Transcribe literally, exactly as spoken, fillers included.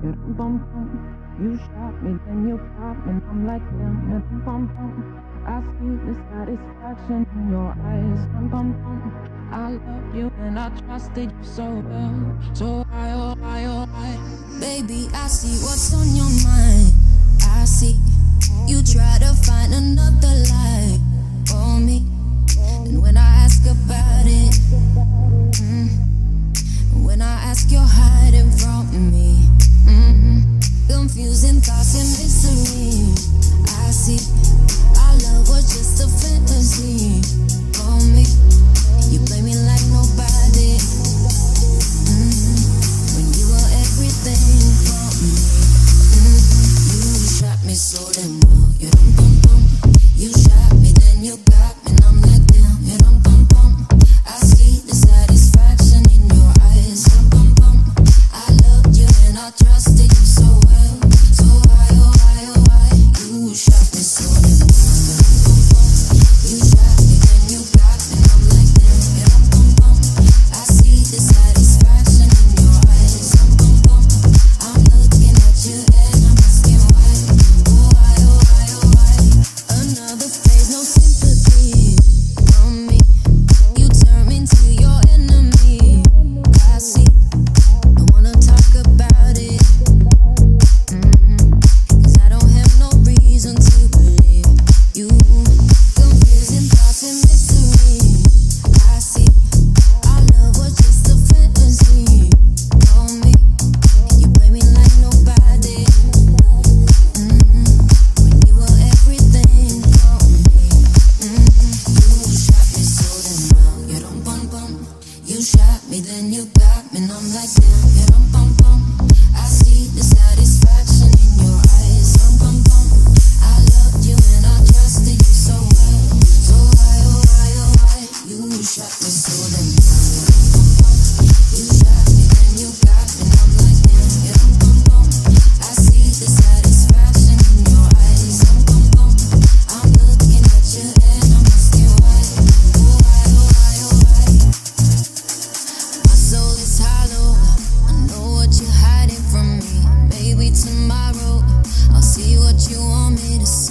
Yeah, bum bum. You shot me, then you pop, and I'm like damn. Yeah, bum bum. I see the satisfaction in your eyes. Bum bum bum. I love you and I trusted you so well. So I, oh I, oh I. Baby, I see what's on your mind. I see you try to find another lie for me. And when I ask about it, mm, when I ask, you're hiding from me. Mm-hmm. Confusing thoughts and mystery. I see our love was just a fantasy for me. You play me like nobody. Mm-hmm. When you were everything for me. Mm-hmm. You shot me so damn well. You dum bum bum. You shot me, then you got me, and I'm like damn. You dum bum bum. I see the satisfaction in your eyes. Dum bum bum. I loved you and I trusted you so well. So why, oh why, oh why? You shot me so damn well. You shot me, then you got me, and I'm like damn. You dum bum bum. I see the satisfaction in your eyes. Dum bum bum. I'm looking at you and I'm asking why. Oh why, oh why, oh why? Another phase, no sympathy from me. You turn me into your enemy. I see. I wanna talk about it. Mm-hmm. Cause I don't have no reason to believe you. Confusing thoughts and mystery. I see. Our love was just a fantasy for me. You play me like nobody. Mm-hmm. When you were everything for me. Mm-hmm. You shot me so damn well. You dum bum bum. You shot me, then you got me, and I'm like damn. You dum bum bum. I see the satisfaction in your eyes. Dum bum bum. I loved you and I trusted you so well. So why, oh why, oh why? You shot me so damn well. You shot me, then you got me, and I'm like damn. You dum bum bum. I see the satisfaction in your eyes. Dum bum bum. I'm looking at you and I'm asking why. Oh why, oh why, oh why? My soul is hollow. I know what you're hiding from me. Maybe tomorrow I'll see what you want me to see.